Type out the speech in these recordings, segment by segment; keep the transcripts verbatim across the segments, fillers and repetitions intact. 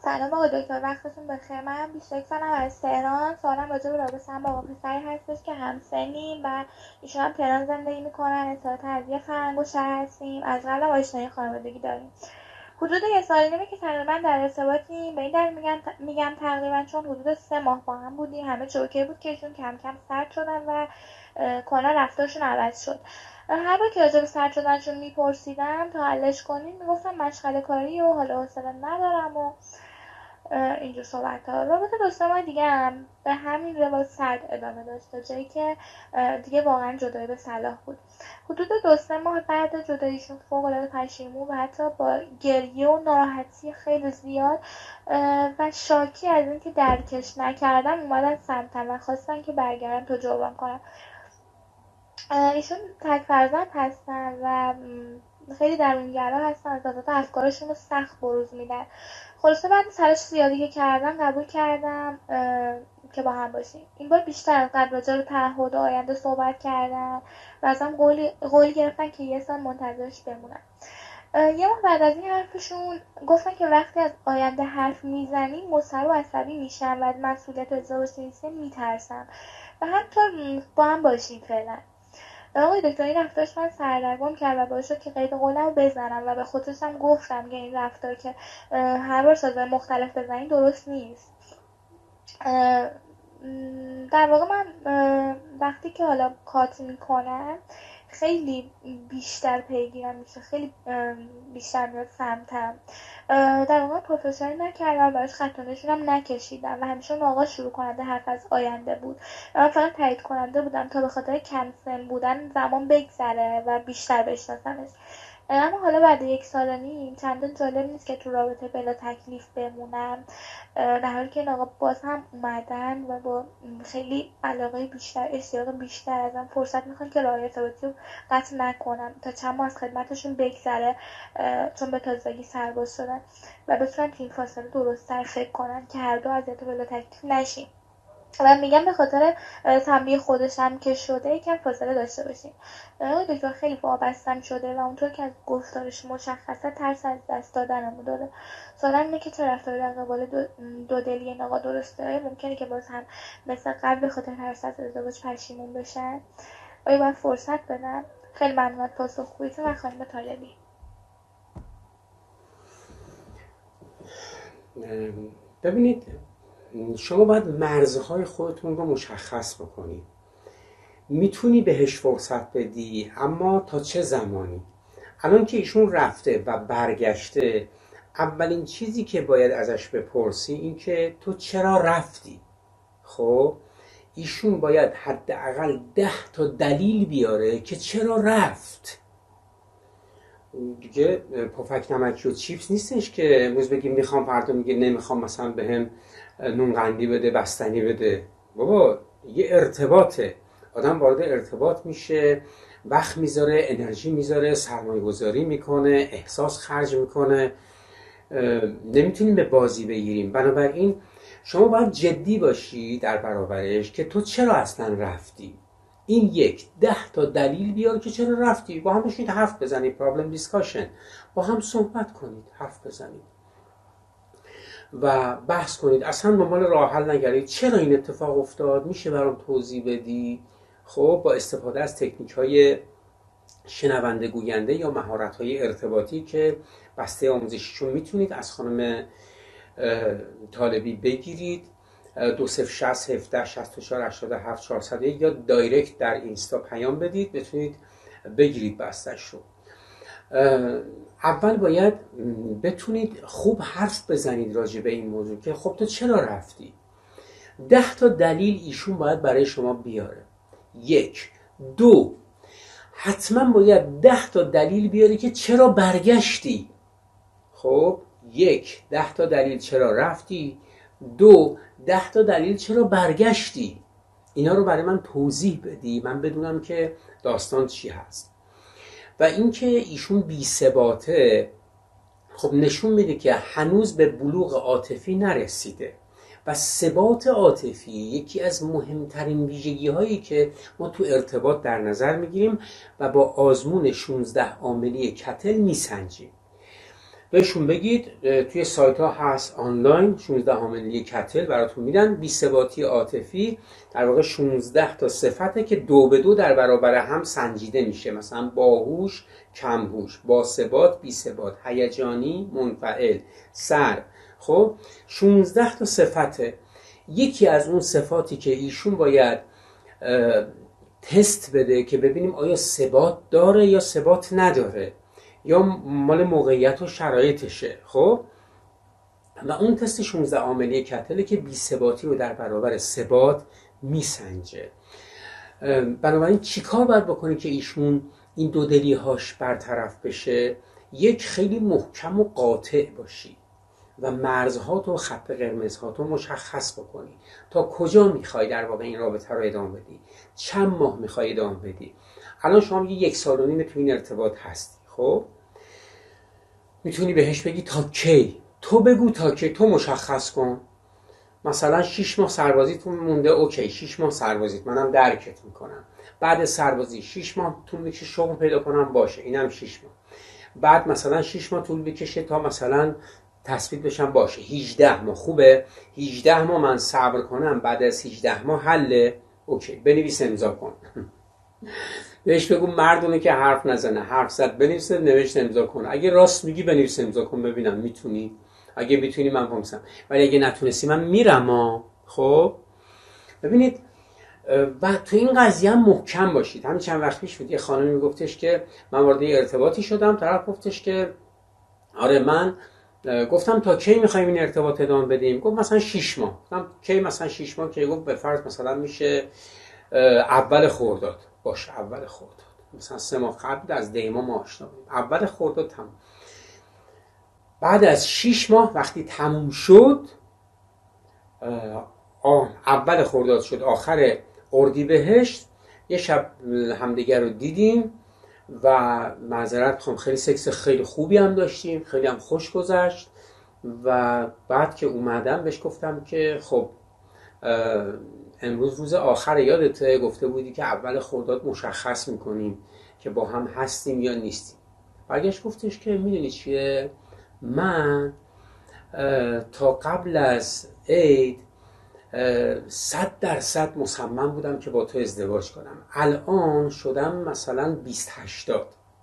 سلام آقای دکتر، وقتتون بخیر. من بیست و یک سالم از تهران. سوالم راجع به رابطه‌ام با آقا پسری هستش که همسنیم و ایشون هم تهران زندگی میکنن. اطلاعات از یه فرنگوشه هستیم. از قبل آشنایی خانوادگی داریم. حدود یه سال نیمه که تقریبا در ارتباطیم. به این دلیل میگم میگم تقریبا چون حدود سه ماه با هم بودیم. همه چوکه بود که ایشون کم کم سرد شدن و کلا رفتارشون عوض شد. هر بار که راجع به سرد شدنشون میپرسیدم تا حلش کنیم میگفتم مشغله کاری و حالا حوصله ندارم و اینجور صحبت ها. رابطه دو سه ماه دیگه هم به همین روال سرد ادامه داشت تا جایی که دیگه واقعا جدایی به صلاح بود. حدود دو سه ماه بعد جداییشون فوق العاده پشیمون و حتی با گریه و ناراحتی خیلی زیاد و شاکی از اینکه درکش نکردم اومدن سمتم و خواستن که برگردم تا جبران کنم. ایشون تک فرزند هستن و خیلی درونگرا هستن، از ذات افکارشون رو سخت بروز میدن. خلاصه بعد تلاش زیادی که کردم قبول کردم که با هم باشیم. این بار بیشتر از قبل راجع به تعهد آینده صحبت کردن و ازم قولی قول گرفتن که یه سال منتظرش بمونم. یه ماه بعد از این حرفشون گفتن که وقتی از آینده حرف میزنیم مضطرب و عصبی میشم و از مسئولیت ازدواج نویسی میترسم و همطور با هم باشیم فعلا. آقای دکتر این رفتارش من سردرگم کرد و باعث شد که قید قولم رو بزنم و به خودشم گفتم که این رفتار که هر بار سازهای مختلف بزنین درست نیست. در واقع من وقتی که حالا کات میکنم خیلی بیشتر پیگیرم میشه، خیلی بیشتر میاد سمتم. در واقع پروفسوری نکردم، براش خط و نشونم نکشیدم و همیشه اون آقا شروع کننده حرف از آینده بود. من فقط تایید کننده بودم تا به خاطر کم سن بودن زمان بگذره و بیشتر بشناسمش. اما حالا بعد یک سال و نیم چندان جالب نیست که تو رابطه بلا تکلیف بمونم، در حالی که این آقا باز هم اومدن و با خیلی علاقه بیشتر، اشتیاق بیشتر ازم فرصت میخوان که راه ارتباطی رو قطع نکنم تا چند ماه از خدمتشون بگذره، چون به تازگی سرباز شدن و بتونن تو این فاصله درست‌تر فکر کنن که هر دو اذیت بلا تکلیف نشیم. و میگم به خاطر تنبیه خودشم که شده یکم فاصله داشته باشیم. دکتر خیلی وابستم شده و اونطور که از گفتارش مشخصه ترس از دست دادنمو داره. سوالم اینه که چه رفتاری در قبال دو, دو دلی این آقا درسته؟ ممکنه که باز هم مثل قبل به خاطر ترس از ازدواج پشیمون بشن؟ آیا باید فرصت بدم؟ خیلی ممنون از پاسخگوییتون و خانم طالبی. ببینید، شما باید مرزهای خودتون رو مشخص بکنید. میتونی بهش فرصت بدی، اما تا چه زمانی؟ الان که ایشون رفته و برگشته، اولین چیزی که باید ازش بپرسی این که تو چرا رفتی؟ خب ایشون باید حداقل ده تا دلیل بیاره که چرا رفت. دیگه پفک نمکی و چیپس نیستش که امروز بگیم میخوام، فردا میگه نمیخوام، مثلا بهم نون قندی بده، بستنی بده. بابا یه ارتباطه، آدم وارد ارتباط میشه، وقت میذاره، انرژی میذاره، سرمایه گذاری میکنه، احساس خرج میکنه. نمیتونیم به بازی بگیریم. بنابراین شما باید جدی باشی در برابرش که تو چرا اصلا رفتی. این یک ده تا دلیل بیار که چرا رفتی. با هم بشینید حرف بزنید، پرابلم دیسکاشن، با هم صحبت کنید، حرف بزنید و بحث کنید. اصلا دنبال راه حل نگردید. چرا این اتفاق افتاد؟ میشه برام توضیح بدی؟ خب با استفاده از تکنیک‌های شنونده گوینده یا مهارت‌های ارتباطی که بسته آموزشیشون میتونید از خانم طالبی بگیرید. دو صفر شصت هفده شصت و چهار هشتاد و هفت چهارصد یا دایرکت در اینستا پیام بدید، بتونید بگیرید بستش رو. اول باید بتونید خوب حرف بزنید راجع به این موضوع که خب تو چرا رفتی. ده تا دلیل ایشون باید برای شما بیاره. یک. دو، حتما باید ده تا دلیل بیاری که چرا برگشتی. خب یک، ده تا دلیل چرا رفتی. دو، ده تا دلیل چرا برگشتی. اینا رو برای من توضیح بدی، من بدونم که داستان چی هست. و اینکه ایشون بی ثباته، خب نشون میده که هنوز به بلوغ عاطفی نرسیده و ثبات عاطفی یکی از مهمترین ویژگی هایی که ما تو ارتباط در نظر میگیریم و با آزمون شانزده عاملی کتل میسنجیم. بهشون بگید توی سایت ها هست آنلاین شانزده حامله کتل براتون میدن. بی‌ثباتی عاطفی در واقع شانزده تا صفته که دو به دو در برابر هم سنجیده میشه، مثلا باهوش، کمهوش، باثبات، بی‌ثبات، هیجانی، منفعل، سر. خب شانزده تا صفته. یکی از اون صفاتی که ایشون باید تست بده که ببینیم آیا ثبات داره یا ثبات نداره یا مال موقعیت و شرایطشه. خب و اون تست شانزده عامله کتله که بی‌ثباتی رو در برابر ثبات میسنجه. بنابراین چیکار باید بکنی که ایشون این دو دلی هاش برطرف بشه؟ یک، خیلی محکم و قاطع باشی و مرزهات و خط قرمزهات رو مشخص بکنی. تا کجا میخوای در واقع این رابطه رو ادامه بدی؟ چند ماه میخوای ادامه بدی؟ الان شما میگی یک سال و نیم تو این ارتباط هستی. خب میتونی بهش بگی تا کی؟ تو بگو تا کی، تو مشخص کن. مثلا شش ماه سربازیتون مونده، اوکی شش ماه سربازیت منم درکت میکنم. بعد سربازی شش ماه طول بکشه شغل پیدا کنم، باشه اینم شش ماه. بعد مثلا شش ماه طول بکشه تا مثلا تثبیت بشم، باشه هجده ماه. خوبه هجده ماه من صبر کنم، بعد از هجده ماه حله، اوکی بنویس امضا کن. بهش بگو مردونه که حرف نزنه، حرف زد بنویس، نوشت امضا کن. اگه راست میگی بنویس امضا کن ببینم میتونی. اگه میتونی من پامسم، ولی اگه نتونستی من میرم ها. خب ببینید و تو این قضیه هم محکم باشید. همین چند وقت پیش بود یه خانمی میگفتش که من وارد ارتباطی شدم، طرف گفتش که آره من گفتم تا کی میخوایم این ارتباط ادامه بدیم؟ گفت مثلا شش ماه. گفتم کی مثلا شش ماه؟ که گفت به فرض مثلا میشه اول خرداد. باشه اول خرداد، مثلا سه ماه قبل از دیما ما آشنا بودیم، اول خرداد تموم. بعد از شش ماه وقتی تموم شد، اول خرداد شد آخر اردیبهشت، یه شب همدیگر رو دیدیم و معذرت میخوام خیلی سکس خیلی خوبی هم داشتیم، خیلی هم خوش گذشت. و بعد که اومدم بهش گفتم که خب امروز روز آخر، یادته گفته بودی که اول خرداد مشخص میکنیم که با هم هستیم یا نیستیم. برگشت گفتش که میدونی چیه، من تا قبل از عید صد درصد مصمم بودم که با تو ازدواج کنم، الان شدم مثلا بیست هشتاد.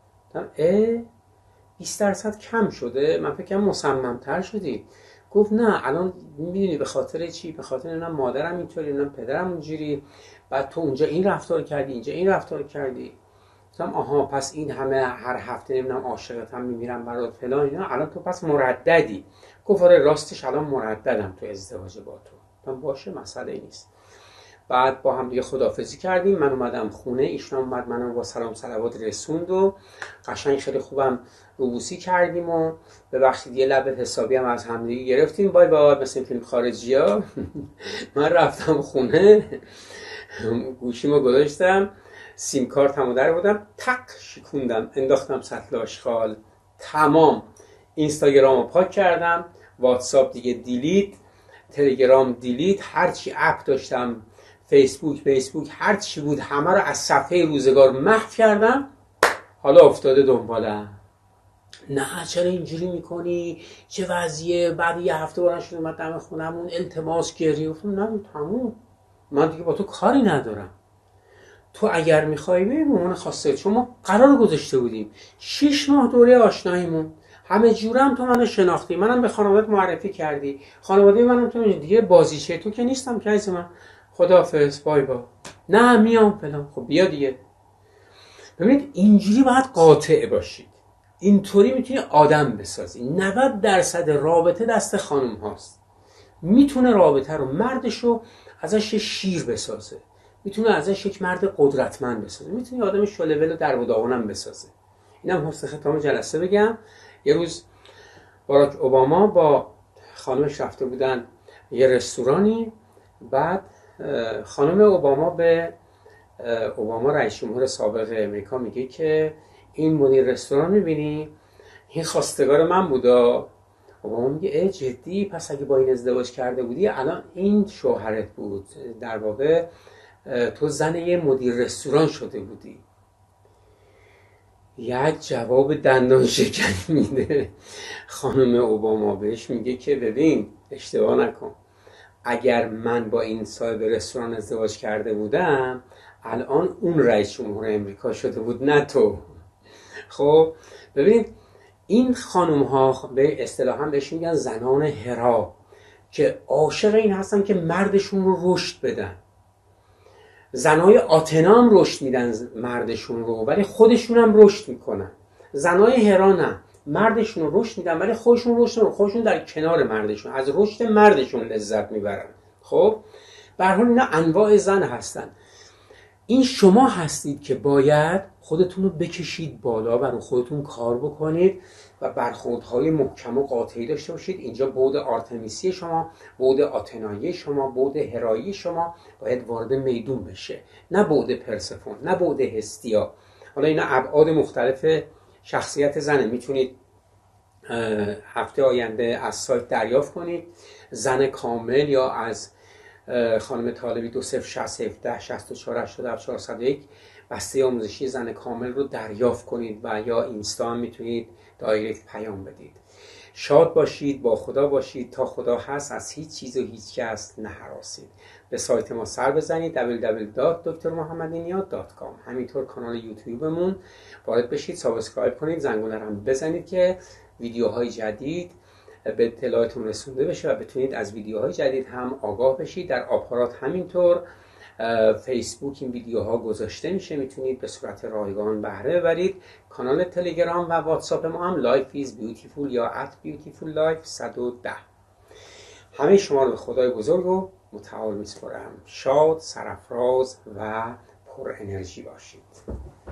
اه بیست درصد کم شده؟ من فکرم مصمم تر شدی. گفت نه الان میدونی به خاطر چی؟ به خاطر اینم مادرم اینطوری، اینم پدرم اونجوری، بعد تو اونجا این رفتار کردی، اینجا این رفتار کردی. گفتم آها پس این همه هر هفته نمیدونم عاشقتم میمیرم برات فلان اینا، الان تو پس مرددی. گفت آره راستش الان مرددم تو ازدواج با تو. گفتم باشه مسئله نیست. بعد با هم دیگه خداحافظی کردیم، من اومدم خونه، ایشون اومد منو با سلام صلوات رسوند و قشنگ خیلی خوبم روبوسی کردیم و ببخشید یه لبه حسابی هم از هم دیگه گرفتیم. بای بای مثل فیلم خارجی‌ها. من رفتم خونه، گوشیمو گذاشتم، سیم کارتمو در بردم، تق شکوندم انداختم سطل آشغال، تمام اینستاگرامو پاک کردم، واتساپ دیگه دیلیت، تلگرام دیلیت، هرچی اپ داشتم، فیسبوک فیسبوک هر چی بود همه رو از صفحه روزگار محو کردم. حالا افتاده دنبالم، نه چرا اینجوری میکنی، چه وضعیه؟ بعد یه هفته برن شد اومد دم خونمون التماس گریه. گفتم نه تموم، من دیگه با تو کاری ندارم. تو اگر میخوای ببین مامان خواسته، چون ما قرار گذاشته بودیم شش ماه دوره آشناییمون، همه جورم تو منو شناختی، منم به خانواده‌ات معرفی کردی، خانواده منم تو دیگه بازیچه تو که نیستم که عزیز من، خداحافظ بای بای. نه میام فلان. خب بیا دیگه. ببینید اینجوری باید قاطع باشید، اینطوری میتونی آدم بسازی. نود درصد رابطه دست خانم هاست، میتونه رابطه رو مردشو ازش شیر بسازه، میتونه ازش یک مرد قدرتمند بسازه، میتونه آدم شلول و در و داغونم بسازه. اینم حسن ختام جلسه بگم. یه روز باراک اوباما با خانمش رفته بودن یه رستورانی، بعد خانم اوباما به اوباما رئیس جمهور سابق امریکا میگه که این مدیر رستوران میبینی این خواستگار من بودا. اوباما میگه ای جدی؟ پس اگه با این ازدواج کرده بودی الان این شوهرت بود، در واقع تو زن یه مدیر رستوران شده بودی. یک جواب دندان شکنی میده. خانم اوباما بهش میگه که ببین اشتباه نکن، اگر من با این صاحب رستوران ازدواج کرده بودم الان اون رئیس جمهور امریکا شده بود نه تو. خب ببینید این خانم ها به اصطلاح هم بهش میگن زنان هرا که عاشق این هستن که مردشون رو رشد بدن. زنای آتنا هم رشد میدن مردشون رو ولی خودشون هم رشد میکنن. زنای هرا نه، مردشون رو رشد میدن ولی خودشون رشد نمیکنن، خودشون در کنار مردشون از رشد مردشون لذت میبرن. خب به هر حال اینا انواع زن هستن. این شما هستید که باید خودتون رو بکشید بالا و رو خودتون کار بکنید و برخوردهای محکم و قاطعی داشته باشید. اینجا بعد آرتمیسی شما، بعد آتنایی شما، بعد هرایی شما باید وارد میدون بشه، نه بعد پرسفون، نه بعد هستیا. حالا اینا ابعاد مختلف شخصیت زنه. میتونید هفته آینده از سایت دریافت کنید. زن کامل یا از خانم طالبی دو صفر شصت هفده شصت و چهار هشتاد و هفت چهارصد و یک بسته آموزشی زن کامل رو دریافت کنید و یا اینستا هم میتونید دایرکت پیام بدید. شاد باشید، با خدا باشید. تا خدا هست از هیچ چیز و هیچ کس نهراسید. به سایت ما سر بزنید دبلیو دبلیو دبلیو دات دکتر محمدی نیاد دات کام. همینطور کانال یوتیوبمون وارد بشید، سابسکرایب کنید، زنگوله هم بزنید که ویدیوهای جدید به اطلاعتون رسونده بشه و بتونید از ویدیوهای جدید هم آگاه بشید. در آپارات همینطور فیسبوک این ویدیوها گذاشته میشه، میتونید به صورت رایگان بهره ببرید. کانال تلگرام و واتساپ ما هم لایف ایز بیوتیفول یا ات بیوتیفول لایف صد و ده. همه شما رو به خدای بزرگ و متعال میسپارم. شاد، سرافراز و پر انرژی باشید.